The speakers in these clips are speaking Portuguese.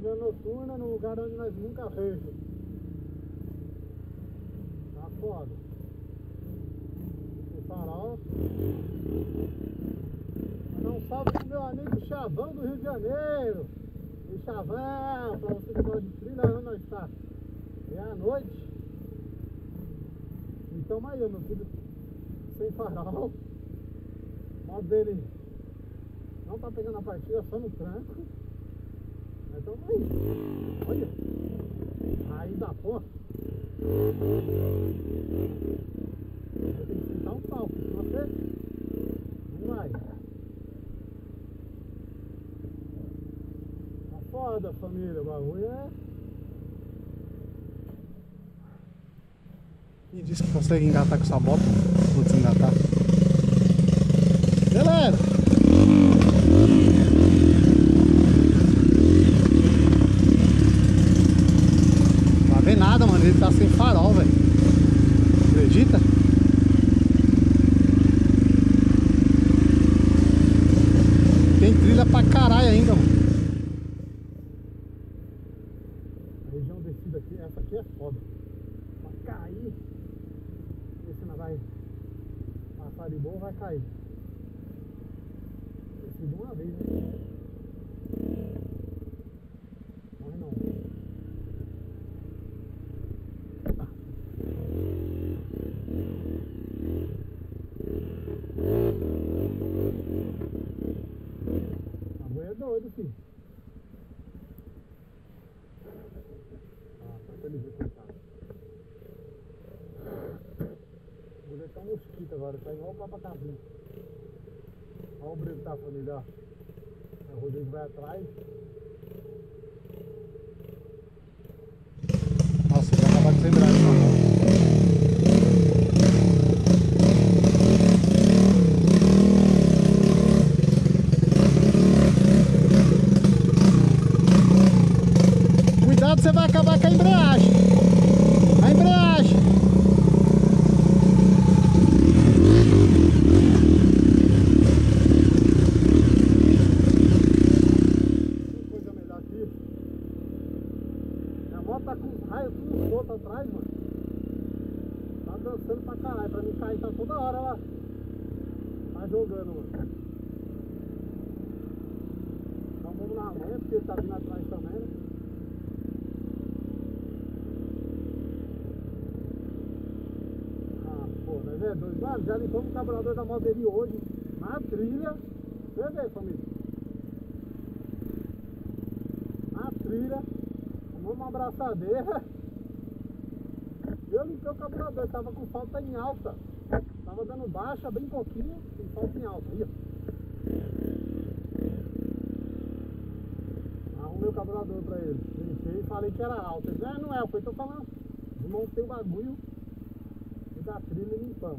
vida noturna num lugar onde nós nunca vemos. Tá foda. Tem farol. Mandar um salve pro meu amigo Chavão do Rio de Janeiro. E Chavão, pra você que gosta de trilha, onde nós tá? É à noite. Então aí, meu filho, sem farol. O modo dele não tá pegando a partida, só no tranco. Então aí. Olha. Aí da porra. Eu tenho que sentar um pau, senão você não vai. Tá foda, família, o bagulho é. E disse que consegue engatar com essa moto. Vou desengatar. Beleza! Não vai ver nada, mano. Ele tá sem farol, velho. Acredita? Tem trilha pra caralho ainda, mano. A região descida aqui, essa aqui é foda. Pra cair. Ver se não vai passar de boa, vai cair. Desci de uma vez, né? Morre não. A mulher é doido, filho. Ah, tá ele ver, coitado. Vou deixar um mosquito agora, tá igual o papacazinho. Olha o brilho da família, ó. O Rodrigo vai atrás. Nossa, já acabou de ser bravo essa moto. Cuidado, você vai acabar com a embreagem. A embreagem. Tem coisa melhor aqui. Minha moto tá com os raios tudo solto atrás, mano. Tá dançando pra caralho. Pra mim cair tá toda hora lá. Tá jogando, mano. Então vamos na manhã, porque ele tá vindo atrás também, né? Mas é doido. Mano, já limpamos o carburador da moto dele hoje na trilha. Você vê, família? Na trilha. Tomamos uma abraçadeira. Eu limpei o carburador, tava com falta em alta. Tava dando baixa bem pouquinho, com falta em alta. Aí, ó. Arrumei o carburador pra ele. Limpei e falei que era alta. Ele disse, não é, eu tô falando. Desmontei o bagulho da trilha e limpamos.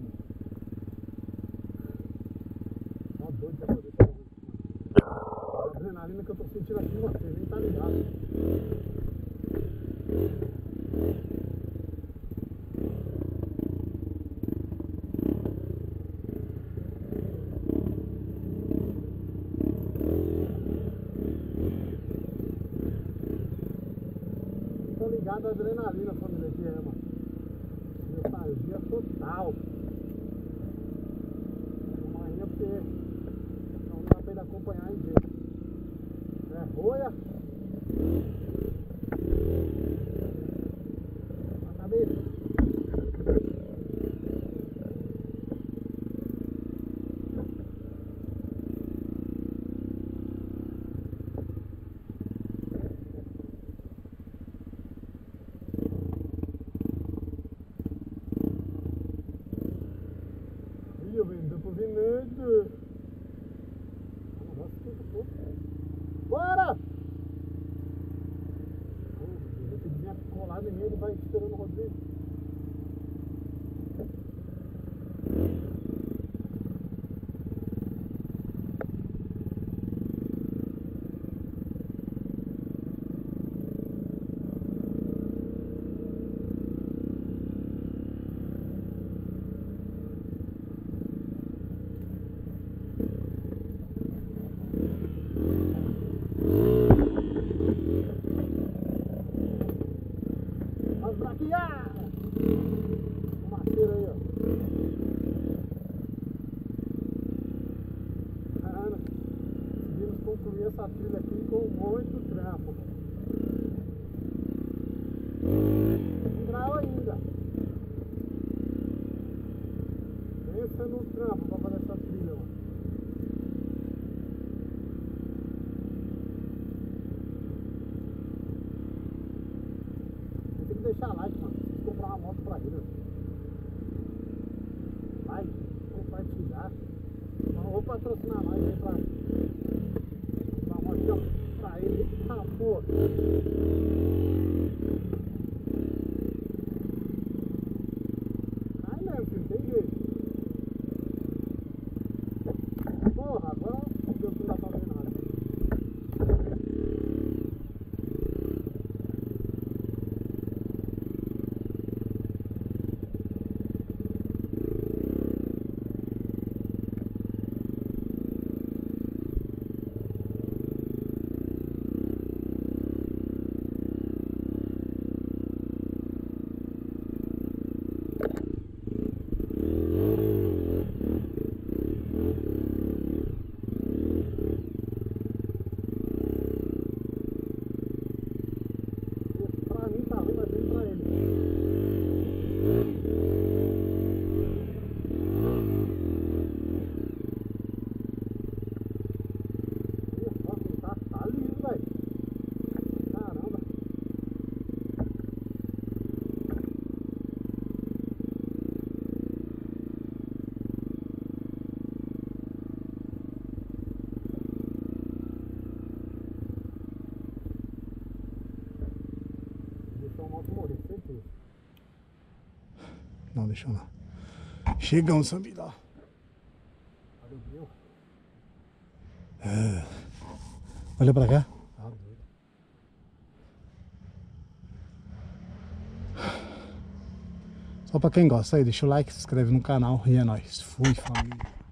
Ó, doido pra poder fazer isso, mano. A adrenalina que eu tô sentindo aqui, você nem tá ligado. Tô ligado a adrenalina, família, que é, mano. Nostalgia total. Amanhã porque não dá pra ele acompanhar e ver. É roia. A cabeça. Bora! Vou ter que vir colado em mim, ele vai esperando o Rodrigo. muito trampo. Grau ainda. Pensa no trampo pra fazer essa trilha, mano. Tem que deixar like, mano. Tem que comprar uma moto pra ele. Like, compartilhar. Então eu vou patrocinar mais aí pra dar uma moto pra ele. Ah, pô. Cai mesmo, filho, tem jeito. Porra, agora Deus não dá pra ver nada. Pra mim tá ruim, mas bem pra ele. Tá lindo, velho. Caramba. Deixou a moto morrer, certeza. Não, deixa não. Chegamos, Sambida. Cadê o pneu? Olha pra cá. Tá doido. Só pra quem gosta aí, deixa o like, se inscreve no canal e é nóis. Fui, família.